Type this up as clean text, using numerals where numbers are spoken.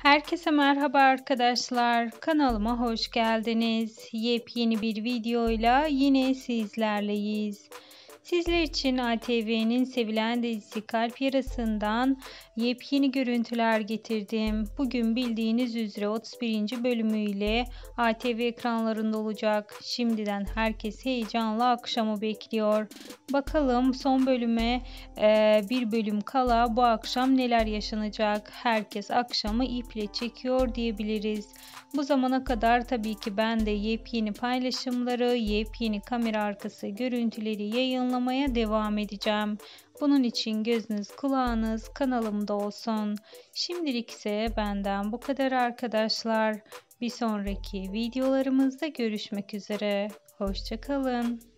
Herkese merhaba arkadaşlar. Kanalıma hoş geldiniz. Yepyeni bir videoyla yine sizlerleyiz. Sizler için ATV'nin sevilen dizisi Kalp Yarası'ndan yepyeni görüntüler getirdim. Bugün bildiğiniz üzere 31. bölümüyle ATV ekranlarında olacak. Şimdiden herkes heyecanla akşamı bekliyor. Bakalım son bölüme bir bölüm kala bu akşam neler yaşanacak? Herkes akşamı iple çekiyor diyebiliriz. Bu zamana kadar tabii ki ben de yepyeni paylaşımları, yepyeni kamera arkası görüntüleri yayınlamaya devam edeceğim. Bunun için gözünüz kulağınız kanalımda olsun. Şimdilik ise benden bu kadar arkadaşlar. Bir sonraki videolarımızda görüşmek üzere. Hoşça kalın.